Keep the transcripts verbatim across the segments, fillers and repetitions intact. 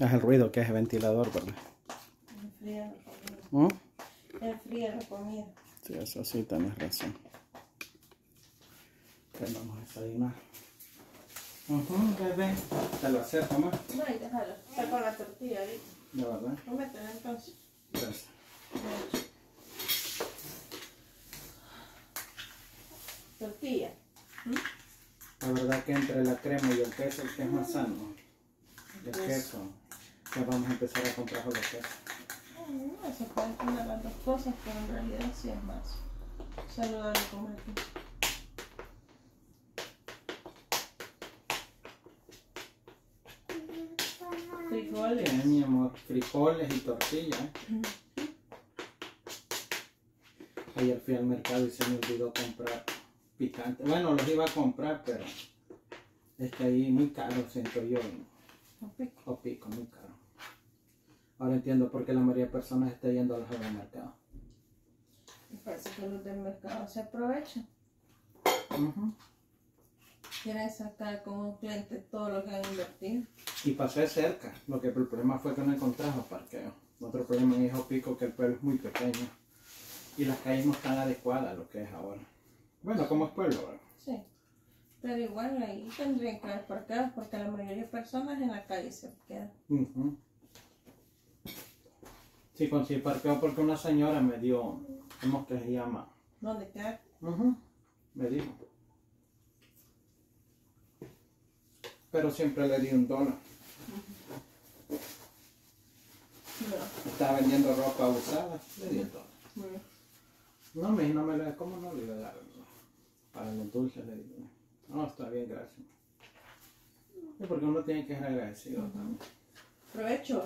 Es el ruido que es el ventilador, ¿verdad? Enfría la comida. ¿Mm? Enfría la comida. Sí, eso sí, tienes razón. Pues vamos a desayunar. Uh-huh, bebé. ¿Te lo acerco más? No, y déjalo. Está con la tortilla ahorita. De verdad. Cómetela entonces. Gracias. Tortilla. ¿Mm? La verdad que entre la crema y el queso, el que es más sano. El queso. Ya vamos a empezar a comprar los quesos. No, se pueden comer las dos cosas, pero en realidad sí es más saludable comer queso. Frijoles. Sí, mi amor, frijoles y tortilla. Mm. Ayer fui al mercado y se me olvidó comprar picante. Bueno, los iba a comprar, pero es que ahí muy caro, siento yo. O pico. O pico, muy caro. Ahora entiendo por qué la mayoría de personas está yendo a los supermercados. Me parece que los del mercado se aprovechan. Uh-huh. Quieren sacar como cliente todo lo que han invertido. Y pasé cerca, lo que el problema fue que no encontraba parqueo. Otro problema en Hijo Pico que el pueblo es muy pequeño y las calles no están adecuadas a lo que es ahora. Bueno, como es pueblo, ¿verdad? Sí, pero igual ahí tendrían que haber parqueados porque la mayoría de personas en la calle se quedan. Uh-huh. Sí, conseguí parqueo porque una señora me dio, ¿cómo que se llama? ¿Dónde quedar? Uh-huh. Me dijo. Pero siempre le di un dólar. No. Estaba vendiendo ropa usada, le di el dólar. No. No, me no me le, ¿cómo no le iba a dar? Para los dulces le digo. No, está bien, gracias. Sí, porque uno tiene que ser agradecido uh-huh. también. Provecho.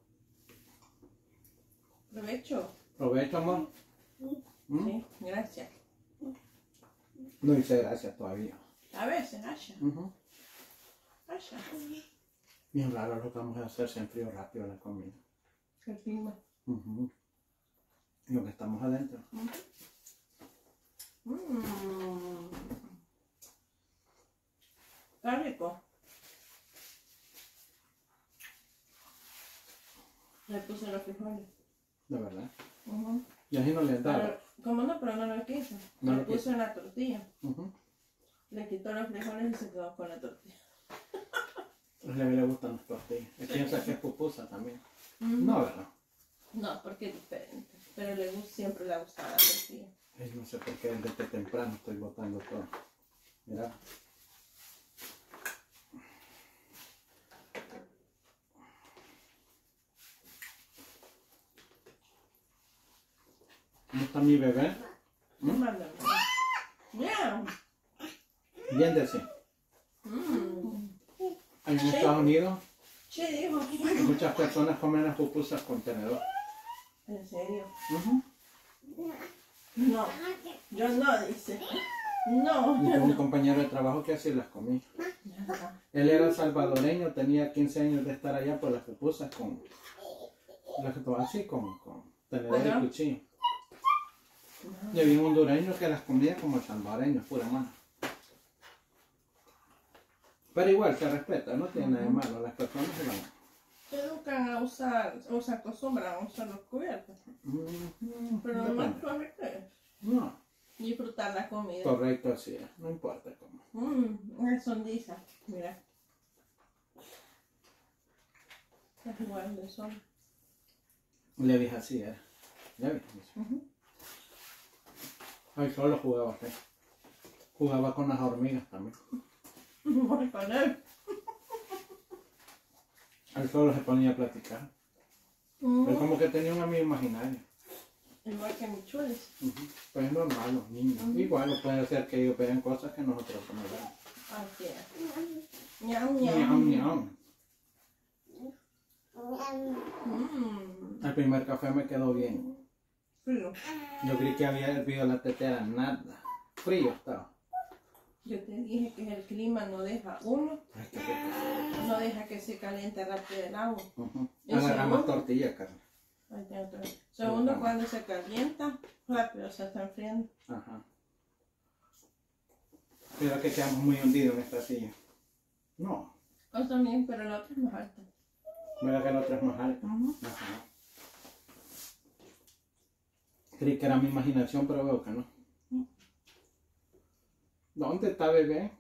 Provecho. ¿Provecho, amor? ¿Mm? Sí, gracias. No hice gracias todavía. A veces, Asha. Uh-huh. Asha. Bien raro lo que vamos a hacer, se enfrió rápido la comida. Qué clima. Uh-huh. Y lo que estamos adentro. Uh-huh. Mm. Está rico. Le puse los frijoles. De verdad. Uh-huh. Y así no le daba. Pero, ¿cómo no? Pero no lo quiso. No le lo puso quiso. en la tortilla. Uh-huh. Le quitó los frijoles y se quedó con la tortilla. A él le gustan las tortillas. Él piensa que es pupusa también. Uh-huh. No, ¿verdad? No, porque es diferente. Pero le gusta, siempre le ha gustado la tortilla. Ay, no sé por qué desde temprano estoy botando todo. Mira. ¿Cómo está mi bebé? ¿Mm? Mándame. Miau. Bien de sí. Mm. En Estados Unidos Che, dijo. muchas personas comen las pupusas con tenedor. ¿En serio? Uh-huh. No. Yo no, dice. No. Y tengo un compañero de trabajo que así las comía. Él era salvadoreño, tenía quince años de estar allá por las pupusas con las que toman así con, con tenedor y cuchillo. Y había un hondureño que las comía como salvadoreños, pura mano. Pero igual se respeta, no tiene nada de malo, las personas se van. Se educan a usar, o se acostumbran a usar los cubiertos. Mm, Pero no es correcto es no, disfrutar la comida. correcto así es, no importa cómo. Mmm, una sonrisa, mira. Es igual de sol. Le dije así era. ¿Ya viste? Uh-huh. Ay, solo jugaba así. Jugaba con las hormigas también. Voy con él. Él solo se ponía a platicar. Uh-huh. Él como que tenía un amigo imaginario. Igual que mi chules. Uh-huh. Pues es normal, los niños. Uh-huh. Igual puede ser que ellos vean cosas que nosotros no vemos. Así es. Ñam, Ñam, ñam. ñam. Mmm. El primer café me quedó bien. Frío. Yo creí que había hervido la tetera, nada. Frío estaba. Yo te dije que el clima no deja uno, Ay, qué rico. no deja que se caliente rápido el agua. Uh-huh. ¿Y Agarramos segundo? tortilla, Carla. Ahí tiene otra vez. Segundo, Ajá. cuando se calienta, rápido se está enfriando. Ajá. Creo que quedamos muy hundidos en esta silla. No. O también, pero la otra es más alta. ¿Verdad que el otro es más alto? Uh-huh. Ajá. Creí que era mi imaginación, pero veo que no. ¿Dónde está bebé?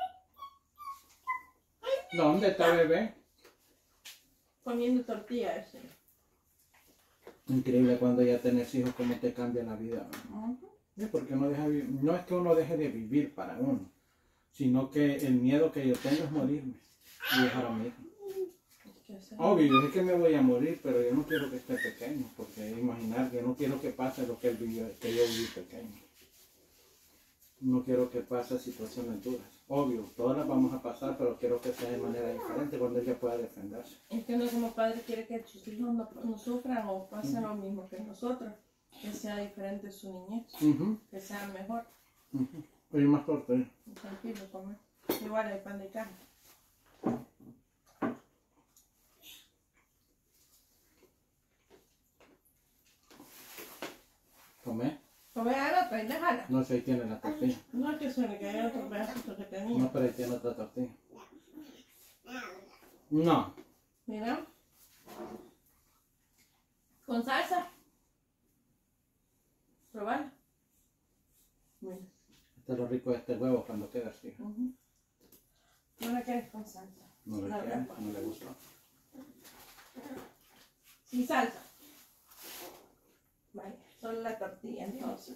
¿Dónde está bebé? Poniendo tortilla ese. Increíble cuando ya tenés hijos, cómo te cambia la vida. Uh-huh. Sí, porque uno deja, no es que uno deje de vivir para uno, sino que el miedo que yo tengo es morirme y dejar a mi hijo. Obvio, yo sé que me voy a morir, pero yo no quiero que esté pequeño, porque imaginar que no quiero que pase lo que él vivió, que yo viví pequeño. No quiero que pase situaciones duras. Obvio, todas las vamos a pasar, pero quiero que sea de manera diferente cuando ella pueda defenderse. Es que uno como padre quiere que sus hijos no, no sufran o pasen uh-huh. lo mismo que nosotros, que sea diferente su niñez, uh-huh. que sea mejor. Uh-huh. Oye, más corto, ¿eh? Tranquilo, comer. Igual hay pan de carne. ¿Comé? Come ahora, pues déjala. No sé, ahí tiene la tortilla. No es que se le caiga otro pedacito que tenía. No, pero ahí tiene otra tortilla. No. Mira. Con salsa. Probar. Mira. Este es lo rico de este huevo cuando queda así. Uh-huh. No la quieres con salsa. No le quiere, no le gustó. Sin salsa. Vale, solo la tortilla entonces.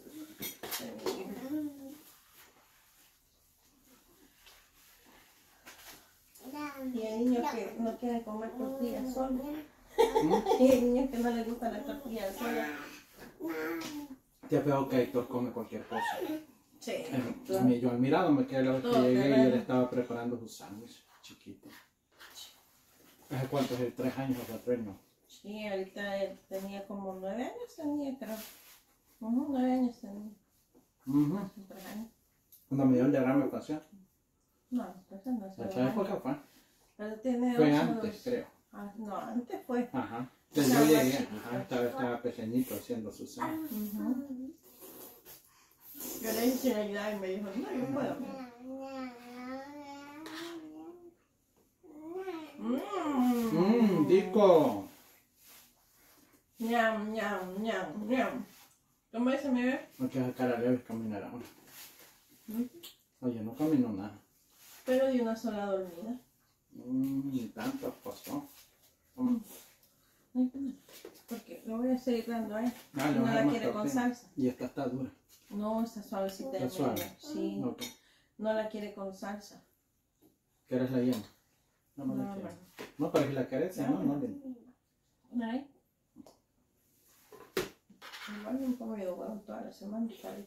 Y hay niños que no quieren comer tortillas solo. ¿Mm? Y hay niños que no les gusta la tortilla sola. Ya veo que Héctor come cualquier cosa. Sí. Eh, yo al mirado me quedé la vez que llegué y él estaba preparando su sándwich chiquito. ¿Hace cuántos? ¿Tres años o cuatro años? Sí, ahorita él tenía como nueve años, tenía creo. Uh-huh, nueve años tenía. Uh-huh. Hace tres años. ¿Cuando me dio el derrame facial? No, pues no hace ¿En esa época fue? Pero tiene fue ocho, antes, dos. creo. Ah, no, antes fue. Ajá. Entonces yo llegué, ajá, estaba, estaba pequeñito haciendo su sándwich. Uh-huh. Yo le hice ayudar y me dijo, no, yo puedo. Mmm, rico. Ñam, ñam, ñam, ñam. ¿Cómo dice mi bebé? No quiero sacar a Levis caminar ahora. ¿Mm? Oye, no caminó nada. Pero de una sola dormida. Mmm, ni tanto pasó. Mm. Porque lo voy a seguir dando a él. Ah, no la quiere con salsa. Y esta está dura. No, está suavecita. Está suave. Sí. Okay. No la quiere con salsa. ¿Quieres la yema? No, no, no la quiero. No, pero si la querés, no, no le. ¿Una ahí? Igual no he comido huevo toda la semana, ¿sabes?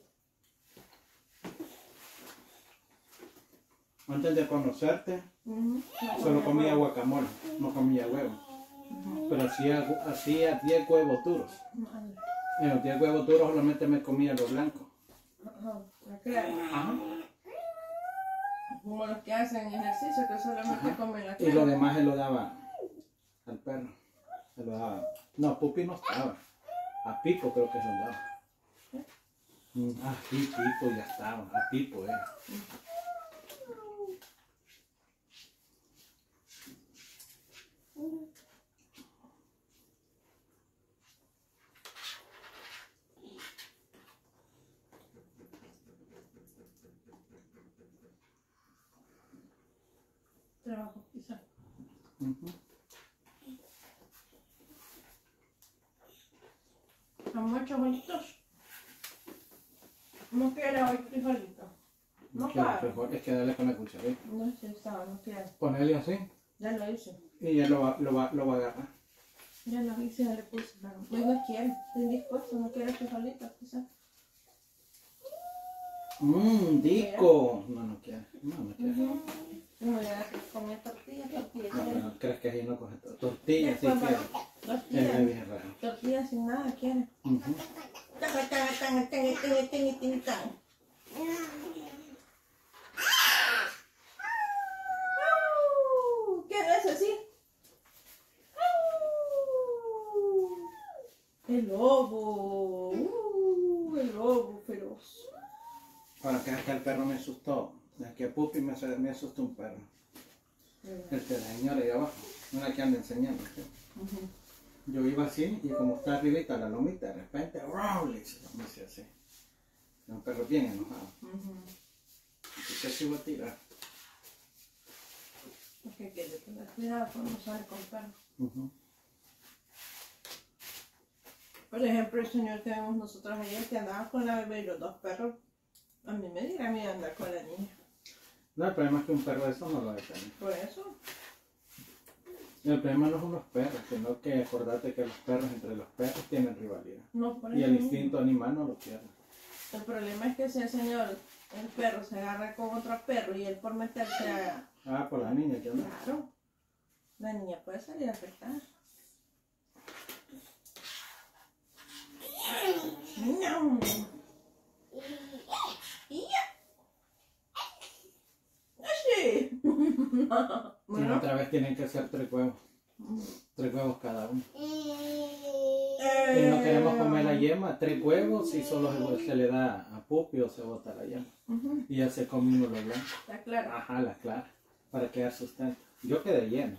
Antes de conocerte, Uh-huh. solo comía guacamole, no comía huevo. Uh-huh. Pero hacía, hacía diez huevos duros. Uh-huh. En los diez huevos duros solamente me comía los blancos. Uh-huh. Ajá. Como los que hacen ejercicio, que solamente Ajá. comen la clara. Y lo demás se lo daba al perro. Se lo daba. No, Pupi no estaba. A Pipo creo que se lo daba. ¿Eh? Ah, sí, Pipo ya estaba. A Pipo era. Uh-huh. Trabajo, quizá. Uh-huh. ¿Amor, frijolitos? No quiere hoy frijolitos. No, no quiere frijol, es que dale con la cucharita. No, sí, estaba, no quiere. Ponele así. Ya lo hice. Y ya lo va, lo va, lo va a agarrar. Ya lo hice, ya le puse. No, hoy no quiere, estoy dispuesto, no quiere frijolitos, quizá. Mmm, rico. No, no quiere. No, no quiere. Uh-huh. No, ya comí tortilla, tortilla. No, pero crees que ahí no coge todo. Tortilla sí quiere. Tortilla. Tortilla sin nada quiere. Uh-huh. ¿Qué no es así? El lobo. Uh, el lobo feroz. Ahora que es que el perro me asustó. Es que Pupi me, me asustó un perro. El de la señora ahí abajo, una que anda enseñando. ¿Sí? Uh-huh. Yo iba así y como está arribita la lomita, de repente, ¡wow! Le hice así. Un perro bien enojado. Uh-huh. Entonces así voy a tirar. Porque hay que tener cuidado cuando sale con perros. Uh-huh. Por ejemplo, el señor que vemos nosotros ayer que andaba con la bebé y los dos perros, a mí me dirá miedo andar con la niña. No, el problema es que un perro de eso no lo detiene. Por eso. El problema no son los perros, sino que acordate que los perros entre los perros tienen rivalidad. No, por y eso el instinto animal no lo pierde. El problema es que si el señor, el perro, se agarra con otro perro y él por meterse a... Ah, por la niña, ¿qué onda? Claro. La niña puede salir afectada. No. Sí. Bueno. Otra vez tienen que hacer tres huevos. Tres huevos cada uno. Si no queremos comer la yema, tres huevos y solo se le da a Pupi o se bota la yema. Uh-huh. Y ya se come uno los blancos. La clara. Ajá, la clara. Para que haya sustento. Yo quedé lleno.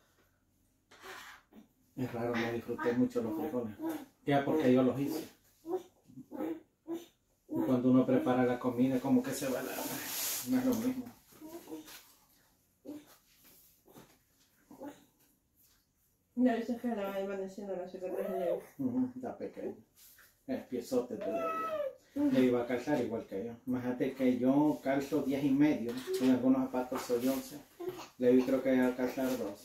Es raro, me disfruté mucho los frijoles. Ya porque yo los hice. Y cuando uno prepara la comida, como que se va la... No es lo mismo. Ya dices que la iban diciendo la secretaria de Leo. Uh-huh, está pequeño. Es piezote de Leo. Uh-huh. Le iba a calzar igual que yo. Imagínate que yo calzo diez y medio. En algunos zapatos soy once. Levi creo que va a calzar doce.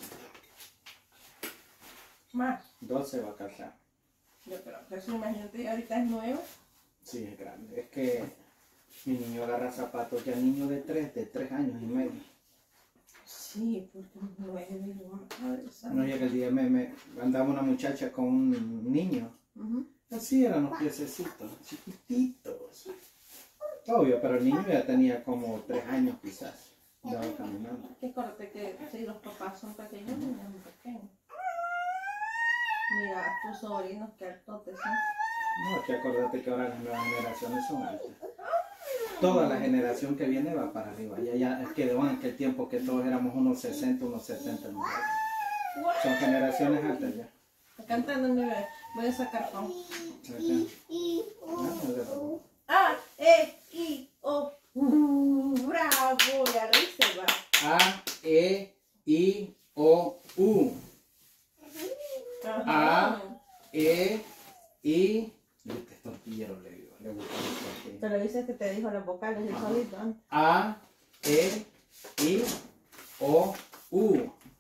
Más. doce va a calzar. Yo pero eso imagínate, ahorita es nuevo. Sí, es grande. Es que mi niño agarra zapatos ya niño de tres, de tres años y medio. Sí, porque nueve, madre santa. No, ya que el día me, me andaba una muchacha con un niño. Uh-huh. Así eran los piececitos, chiquititos. Obvio, pero el niño ya tenía como tres años quizás. Ya va caminando. Que corte que si los papás son pequeños, los niños son pequeños. Mira, tus sobrinos que altotes son. No, es que acordate que ahora las nuevas generaciones son altas. Toda la generación que viene va para arriba. Ya, ya es que de en aquel tiempo que todos éramos unos sesenta, unos setenta. ¿No? Son generaciones altas ya. Está cantando mi bebé. Voy a sacar con. A, E, I, O, U. Bravo, ya lo hice, va. A, E, I, O, U. A, E, I. Este tortillero le digo. Le gusta el pero dices que te dijo las vocales del solito. ¿eh? A, E, I, O, U.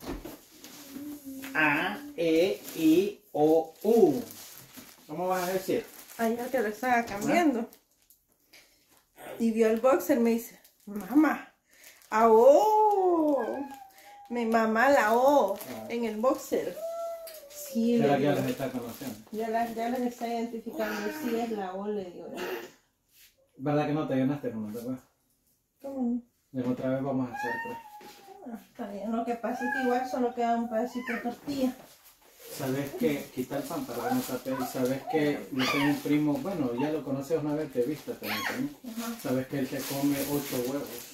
A, E, I, O, U. ¿Cómo vas a decir? Ayer que lo estaba cambiando. ¿Ah? Y vio el boxer, me dice, mamá, a O. Mi mamá la O ah. en el boxer. Sí, ¿será que ya las está conociendo? Ya las, ya las está identificando. Sí, es la O, le digo. ¿Verdad que no te llenaste con otra vez? ¿Cómo? De otra vez vamos a hacer tres. Ah, está bien. Lo que pasa es que igual solo queda un pedacito de tortilla. ¿Sabes que quita el pan para que no tape? ¿Sabes que yo tengo un primo, bueno, ya lo conoces una vez, te viste también, también. Uh-huh. ¿Sabes que él se come ocho huevos?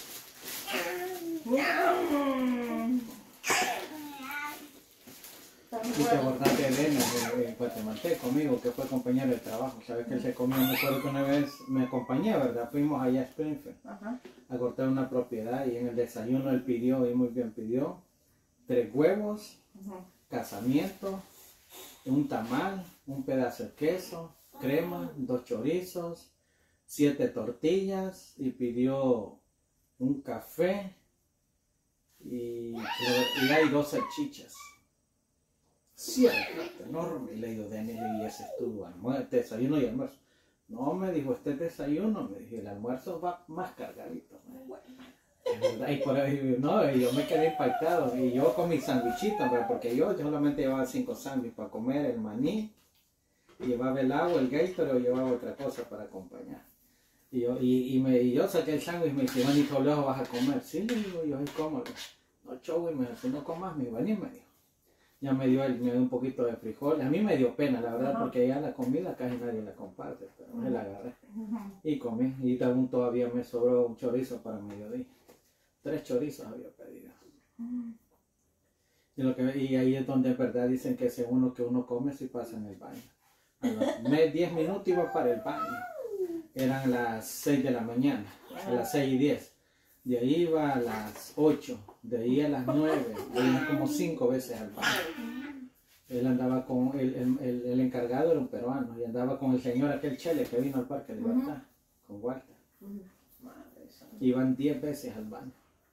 Y te abordaste de Elena, el guatemalteco conmigo, que fue compañero de trabajo. Sabes que él se comió, me acuerdo que una vez me acompañé, ¿verdad? Fuimos allá a Springfield uh-huh. a cortar una propiedad y en el desayuno él pidió, y muy bien pidió, tres huevos, uh-huh. casamiento, un tamal, un pedazo de queso, crema, dos chorizos, siete tortillas y pidió un café y, y hay dos salchichas. Cierto, enorme. Y le digo, Daniel, y ese es tu almuerzo, desayuno y almuerzo. No, me dijo, este desayuno, me dijo, el almuerzo va más cargadito. Y por ahí, no, y yo me quedé impactado. Y yo con mis sandwichitos, porque yo solamente llevaba cinco sándwiches para comer, el maní, llevaba el agua, el Gatorade, o llevaba otra cosa para acompañar. Y yo, y, y me, y yo saqué el sándwich y me dijo, Iván, ¿y tú luego vas a comer? Sí, le digo, yo soy cómodo. No, chau, y me dijo, si no comas, mi Iván, y me dijo. Ya me dio, me dio un poquito de frijol. A mí me dio pena, la verdad, uh-huh. porque ya la comida casi nadie la comparte, pero uh-huh. me la agarré. Uh-huh. Y comí. Y aún todavía me sobró un chorizo para mediodía. Tres chorizos había pedido. Y, lo que, y ahí es donde en verdad dicen que según lo que uno come, si pasa en el baño. A los diez minutos iba para el baño. Eran las seis de la mañana, a las seis y diez. De ahí iba a las ocho, de ahí a las nueve, iba como cinco veces al baño. Él andaba con, el, el, el, el encargado era un peruano, y andaba con el señor aquel Chele que vino al Parque de Libertad, uh-huh. con Walter. Uh-huh. Iban diez veces al baño.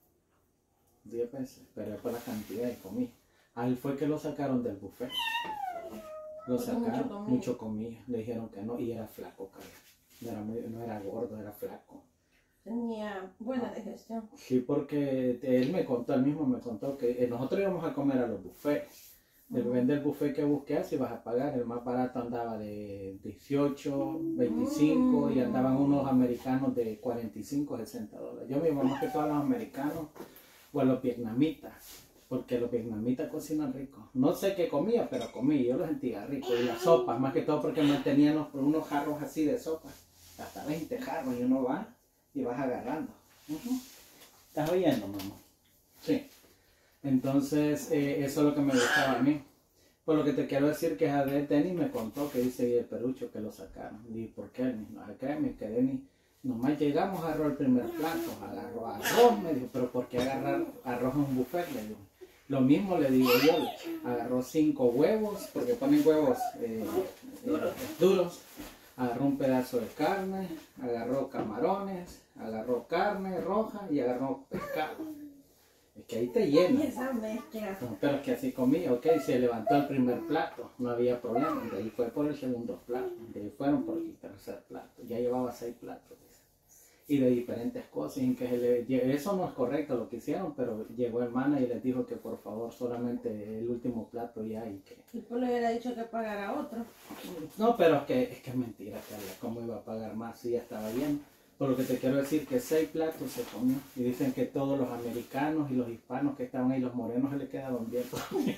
diez veces, pero es por la cantidad de comida. A él fue que lo sacaron del buffet. Lo sacaron, mucho, mucho comida. Le dijeron que no, y era flaco, cara. No era, muy, no era gordo, era flaco. Tenía buena digestión. Sí, porque él me contó, él mismo me contó que nosotros íbamos a comer a los buffets. Depende del buffet que busques, si vas a pagar. El más barato andaba de dieciocho, veinticinco, mm. y andaban unos americanos de cuarenta y cinco, sesenta dólares. Yo me iba más que todos los americanos o a los vietnamitas, porque los vietnamitas cocinan rico. No sé qué comía, pero comía, yo los sentía rico. Y las sopas, más que todo porque mantenían unos, unos jarros así de sopa, hasta veinte jarros, y uno va y vas agarrando. Uh-huh. ¿Estás oyendo, mamá? Sí. Entonces, eh, eso es lo que me gustaba a mí. Por lo que te quiero decir que Jadel Denny me contó que dice y el perucho que lo sacaron. Y dije, ¿por qué? No sé qué, me quedé ni... Nomás llegamos, agarró el primer plato, agarró arroz, me dijo, pero ¿por qué agarrar arroz en un buffet? Le digo. Lo mismo le digo yo, agarró cinco huevos, porque ponen huevos eh, eh, duros, agarró un pedazo de carne, agarró camarones, agarró carne roja y agarró pescado. Es que ahí te llena. Esa mezcla. No, pero es que así comí, ok, se levantó el primer plato, no había problema, de ahí fue por el segundo plato, de ahí fueron por el tercer plato, ya llevaba seis platos, dice. Y de diferentes cosas, en que se le, eso no es correcto lo que hicieron, pero llegó el manager y les dijo que por favor solamente el último plato ya y que... Y pues le hubiera dicho que pagara otro. No, pero es que es, que es mentira, Carla, ¿cómo iba a pagar más si ya estaba bien? Por lo que te quiero decir que seis platos se comió. Y dicen que todos los americanos y los hispanos que estaban ahí, los morenos, se les quedaron bien.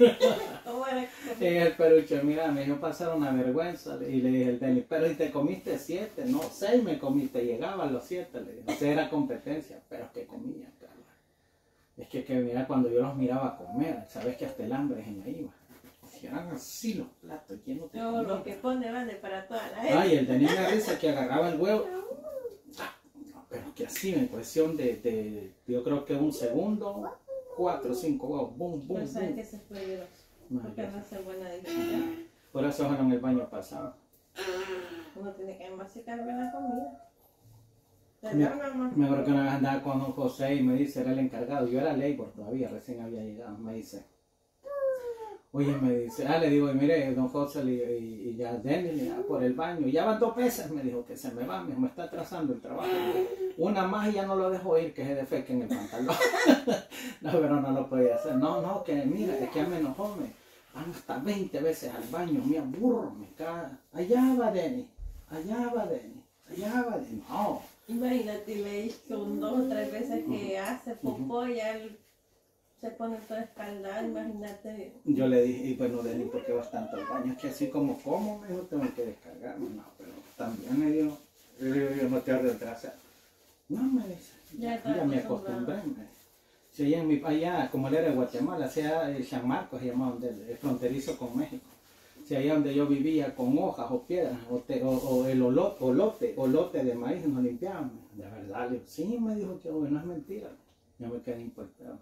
Y el perucho, mira, me dijo pasar una vergüenza. Y le dije al Denny, pero ¿y te comiste siete? No, seis me comiste, llegaban los siete. Le dije, o sea, era competencia, pero es que comía, Carla. Es que, que mira, cuando yo los miraba comer, sabes que hasta el hambre se me iba. Si eran así los platos llenos de comida. Lo que pone vale para toda la gente. Ay, el Denny me risa que agarraba el huevo. Pero que así, en cuestión de, de, yo creo que un segundo, cuatro o cinco huevos, boom, boom, pero saben boom. que eso es peligroso, no, porque no hace buena digestión. Por eso ojalá en el baño pasado. Uno tiene que masicar bien la comida. Me, me acuerdo que una vez andaba con José y me dice, era el encargado, yo era labor todavía, recién había llegado, me dice, oye, me dice, ah, le digo, y mire, don José, y, y, y ya Denny, ya por el baño, ya van dos veces, me dijo, que se me va, me, me está atrasando el trabajo. Una más y ya no lo dejo ir, que se defeque en el pantalón. No, pero no lo podía hacer. No, no, que mira, es que me enojó, me van hasta veinte veces al baño, me aburro, me caga. Allá va Denny, allá va Denny, allá va Denny. No. Imagínate, le dije con dos o tres veces que uh-huh. hace popó uh-huh. y él se pone todo escaldado, imagínate. Yo le dije, y bueno, Denny, ¿por qué vas tanto al baño? Es que así como como, me dijo, tengo que descargarme. No, pero también me dijo, yo, yo no te voy a retrasar. No, me dice, ya, ya, ya me acostumbré. Si allá, en mi, allá, como él era de Guatemala, sea San Marcos, se llamaba, donde, el fronterizo con México. Si allá donde yo vivía, con hojas o piedras, o, te, o, o el olote, olote, olote de maíz, nos limpiaban. De verdad, le digo, sí, me dijo que no es mentira. Yo me quedé impactado.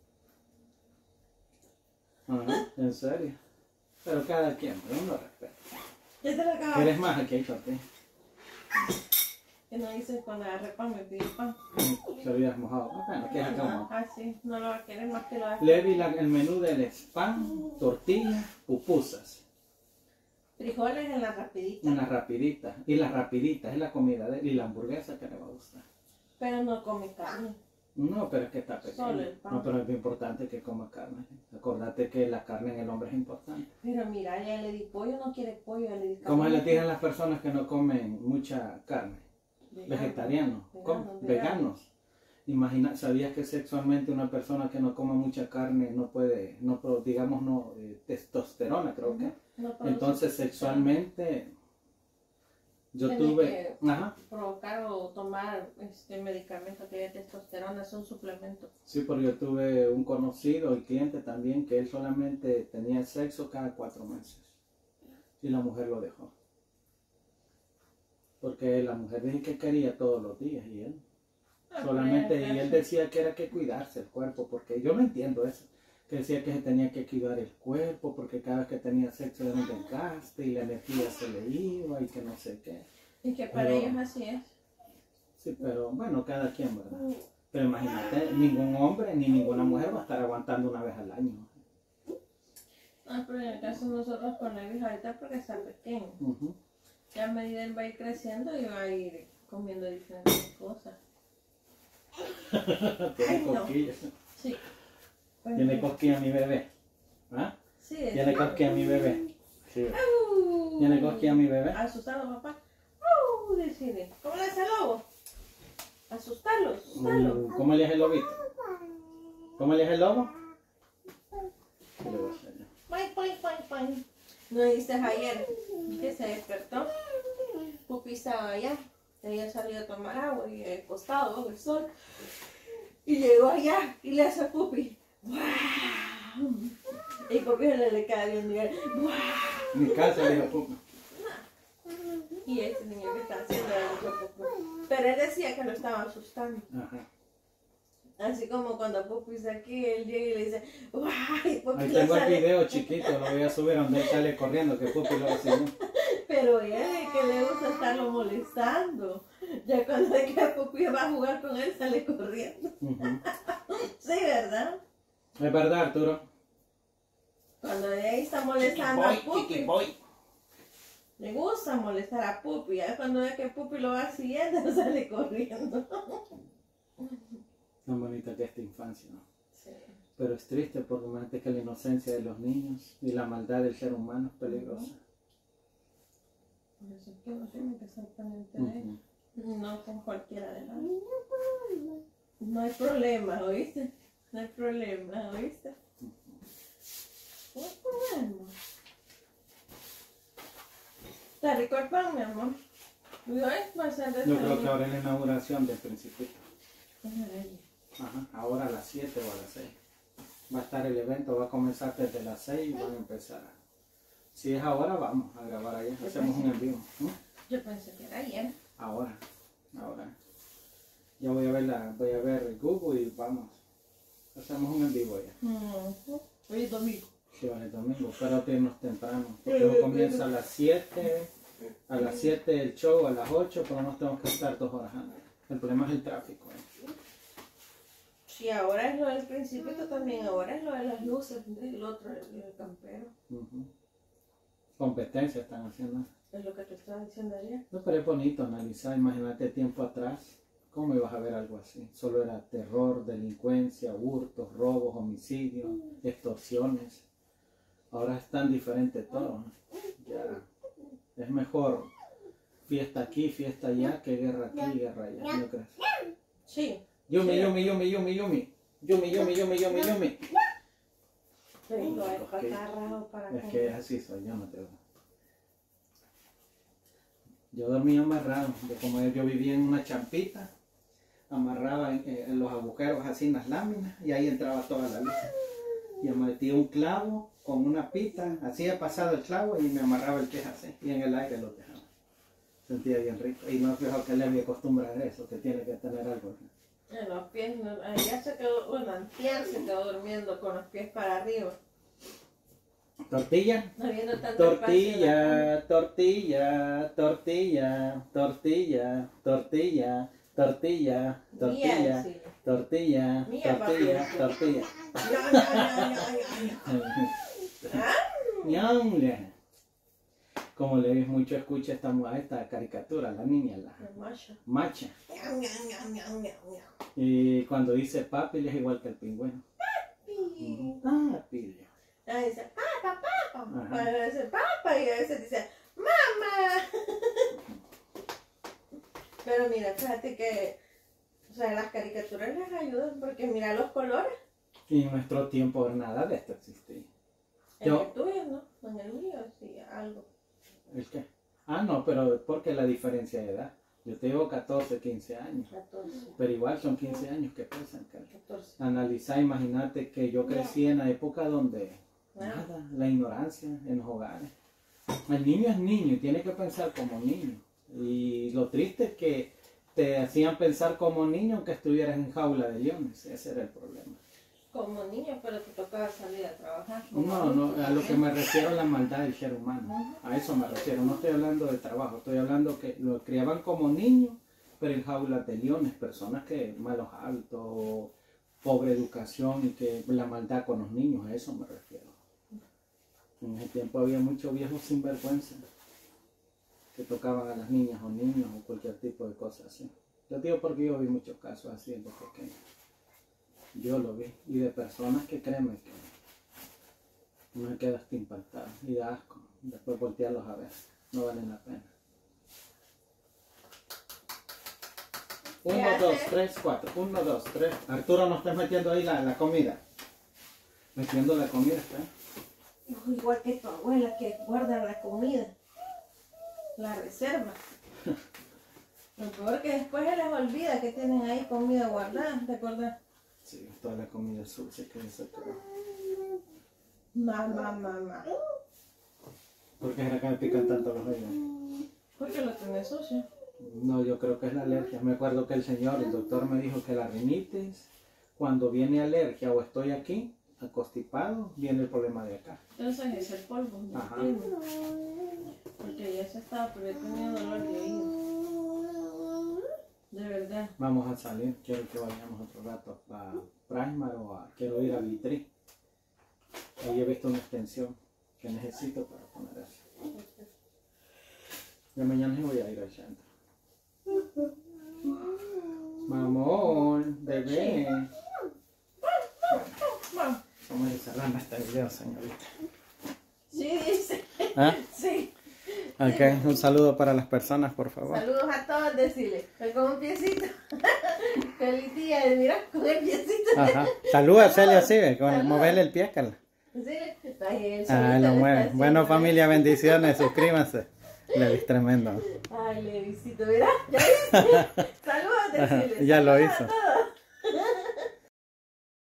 Ajá, en serio. Pero cada quien, uno respeta. ¿Quieres más aquí para ti? Que no dices cuando agarré pan me pidió pan. Se lo hubieras mojado. Bueno, ¿qué es acá? Ah, sí, no lo va a querer más que lo haga. Levi, la, el menú del es pan, tortillas, pupusas. Frijoles en la rapidita. En la rapidita. Y la rapidita es la comida de él. Y la hamburguesa que le va a gustar. Pero no come carne. No, pero es que está pequeño. Solo el pan. No, pero es importante que coma carne. Acordate que la carne en el hombre es importante. Pero mira, ya le di pollo, no quiere pollo, ya le di carne. Como les dije a las personas que no comen mucha carne. Vegano, vegetarianos, vegano, veganos. Imagina, ¿sabías que sexualmente una persona que no come mucha carne no puede, no digamos, no, eh, testosterona, creo uh-huh. que? No Entonces sexualmente Yo Tiene tuve... que Ajá. provocar o tomar este medicamento que es testosterona, es un suplemento. Sí, porque yo tuve un conocido y cliente también que él solamente tenía sexo cada cuatro meses. Y la mujer lo dejó. Porque la mujer dijo que quería todos los días y él Ah, solamente, pero y él decía que era que cuidarse el cuerpo, porque yo no entiendo eso. Que decía que se tenía que cuidar el cuerpo, porque cada vez que tenía sexo era un desgaste y la energía se le iba y que no sé qué. Y que para Pero- ellos así es. Sí, pero bueno, cada quien, ¿verdad? Pero imagínate, ningún hombre ni ninguna mujer va a estar aguantando una vez al año. Ah, pero en el caso de nosotros con Levis ahorita porque está pequeño. Ujú. Ya a medida él va a ir creciendo y va a ir comiendo diferentes cosas. Tiene Ay, no. cosquillas. Sí. Tiene cosquillas mi bebé. ¿Ah? Sí, es. Tiene cosquillas mi bebé. Sí. Au. Tiene cosquillas mi bebé. Asustado, papá. ¡Au! Decide. ¿Cómo le hace el lobo? Asustarlo, asustarlo. Uh, ¿Cómo le hace el lobito? ¿Cómo le hace el lobo? ¿Qué le voy a hacer yo? Poing, poing, poing, poing. ¿No viste ayer que se despertó? Pupi estaba allá. Ella salió a tomar agua y acostado bajo el sol. Y llegó allá y le hace a Pupi. ¡Wow! Y Pupi le, le queda viendo y él. ¡Wow! Mi casa le dijo Pupi. Y ese niño que está haciendo era mucho Pupi. Pero él decía que lo estaba asustando. Ajá. Así como cuando Pupi está aquí, él llega y le dice, ¡guau! Y Pupi Ahí le tengo el sale. video chiquito, lo voy a subir donde él sale corriendo, que Pupi lo enseñó. Pero él es que le gusta estarlo molestando. Ya cuando ve que Pupi va a jugar con él, sale corriendo. Ujú. Sí, ¿verdad? Es verdad, Arturo. Cuando ahí está molestando a Pupi, boy. le gusta molestar a Pupi. Ya cuando ve que Pupi lo va siguiendo, sale corriendo. Tan bonita que es esta infancia, ¿no? Sí. Pero es triste porque imagínate que la inocencia de los niños y la maldad del ser humano es peligrosa. Por eso es que uno tiene que estar pendiente de él. Ujú. No con cualquiera de las. No hay problema, ¿oíste? No hay problema, ¿oíste? No hay problema. ¿Está rico el pan, mi amor? ¿Y hoy va a ser de Yo creo que ahora es la inauguración del Principito. Ay, Ajá, ahora a las siete o a las seis. Va a estar el evento, va a comenzar desde las seis y van a empezar. Si es ahora, vamos a grabar allá. Hacemos un en vivo. ¿Mm? yo pensé que era ayer. Ahora, ahora. Ya voy a ver la, voy a ver Google y vamos. Hacemos un en vivo ya. Uh-huh. Hoy es domingo. Sí, vale, domingo, pero irnos temprano. Porque luego comienza a las siete, a las siete el show, a las ocho, pero nos tenemos que estar dos horas antes. El problema es el tráfico. ¿eh? Sí, ahora es lo del Principito también, ahora es lo de las luces, el otro, el, el campero. Uh-huh. Competencia están haciendo. Es lo que te estaba diciendo ayer. No, pero es bonito analizar, imagínate tiempo atrás, ¿cómo ibas a ver algo así? Solo era terror, delincuencia, hurtos, robos, homicidios, extorsiones. Ahora es tan diferente todo. Ya es mejor fiesta aquí, fiesta allá, que guerra aquí, guerra allá. ¿No crees? Sí. Yumi, Sí. yumi, yumi, yumi, yumi. Yumi, yumi, yumi, yumi, yumi. Pero es para Ok. acá raro para Es acá. que así soy, yo no te veo. Yo dormía amarrado, yo como yo vivía en una champita, amarraba en, eh, en los agujeros así en las láminas y ahí entraba toda la luz. Y me metía un clavo con una pita, así he pasado el clavo y me amarraba el pie así y en el aire lo dejaba. Sentía bien rico. Y no es fijo que le había acostumbrar a eso, que tiene que tener algo. En los pies, no, ya se quedó, bueno, antier se quedó durmiendo con los pies para arriba. Tortilla. No viendo tanto espacio en la Tortilla, tortilla, tortilla, tortilla, tortilla, tortilla, cama. tortilla, Mía, sí. tortilla, Mía, tortilla, papi. tortilla. No, no, no, no, no, no. ¿Ah? Ñamle. Como le ves mucho, escucha esta, esta caricatura, la niña, la La macha. macha. Miau, miau, miau, miau, miau, miau. Y cuando dice papi, le es igual que el pingüino. Pi. Papi. Ah, dice, papa, papa. Ajá. Cuando dice papa y a veces dice, mamá. Pero mira, fíjate que, o sea, las caricaturas les ayudan porque mira los colores. Y en nuestro tiempo nada de esto existía. En Yo- el tuyo, ¿no? En el mío, sí, algo. ¿El qué? Ah, no, pero porque la diferencia de edad. Yo te llevo catorce, quince años. catorce. Pero igual son quince años que pesan. catorce. Analizar, imagínate que yo crecí en la época donde nada, la ignorancia en los hogares. El niño es niño y tiene que pensar como niño. Y lo triste es que te hacían pensar como niño aunque estuvieras en jaula de leones. Ese era el problema. Como niño, pero te tocaba salir a trabajar. No, no, a lo que me refiero a la maldad del ser humano. A eso me refiero. No estoy hablando de trabajo, estoy hablando que lo criaban como niños, pero en jaulas de leones, personas que malos hábitos, pobre educación y que la maldad con los niños, a eso me refiero. En ese tiempo había muchos viejos sinvergüenza que tocaban a las niñas o niños o cualquier tipo de cosas así. Yo digo porque yo vi muchos casos así desde pequeño. Yo lo vi. Y de personas que créeme que uno queda hasta impactado y da asco. Después voltearlos a ver. No valen la pena. Uno, dos, tres, cuatro. Uno, dos, tres. Arturo, no estés metiendo ahí la, la comida. Metiendo la comida, ¿está? Igual que tu abuela que guarda la comida. La reserva. Lo peor que después se les olvida que tienen ahí comida guardada, ¿te acuerdas? Sí, toda la comida sucia que se quedó. Mamá, mamá. ¿Por qué será que me pican tanto los oídos? ¿Por qué lo tenés sucio? No, yo creo que es la alergia. Me acuerdo que el señor, el doctor me dijo que la rinitis, cuando viene alergia o estoy aquí, acostipado, viene el problema de acá. Entonces es el polvo. Ajá. Porque ya se estaba, pero yo tenía dolor de oído. De verdad. Vamos a salir, quiero que vayamos otro rato a Primar o a, quiero ir a Vitri. Ahí he visto una extensión que necesito para poner eso. Ya mañana voy a ir al centro. Mamón, bebé. Vamos a ir cerrando este video, señorita. Sí, dice. ¿Ah? Sí. Ok, un saludo para las personas, por favor. Saludos a todos, decirle. Con un piecito. Feliz día, mira, con el piecito. Ajá. Saluda, Celia, así, con moverle el pie, Carla. Sí, ah, lo mueve. Bueno, familia, bendiciones, suscríbanse. Levis tremendo. Ay, Levisito, mira, ya viste. Saludos, decirle. Ya lo Saludos hizo. a todos.